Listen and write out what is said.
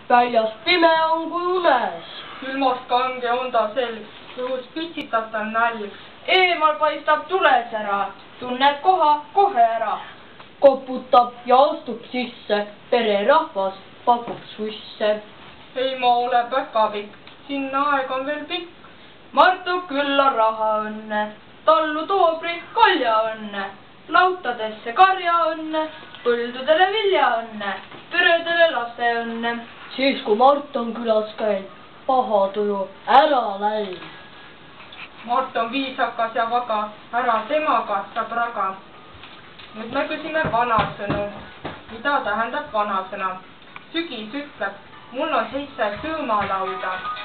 väljas pime on kui unes. Külmast kange on ta selg, õhus pitsitab tal nälg. Eemal paistab tulesära, tunneb koha kohe ära. Koputab ja astub sisse, pererahvas pakub susse. Ei ma ole päkapikk, sinna aeg on veel pikk. Martu külla raha õnne, tallu toobri kalja õnne, lautadesse karja õnne, põldudele vilja õnne, peredele laste õnne. Siis kui Mart on külas käinud, paha tuju ära läinud. Mart on viisakas ja vaga, ära temaga saab raga. Nüüd me küsime vanasõnu. Mida tähendab vanasõna? Sügis ütleb, mul on 7 sõõmalauda.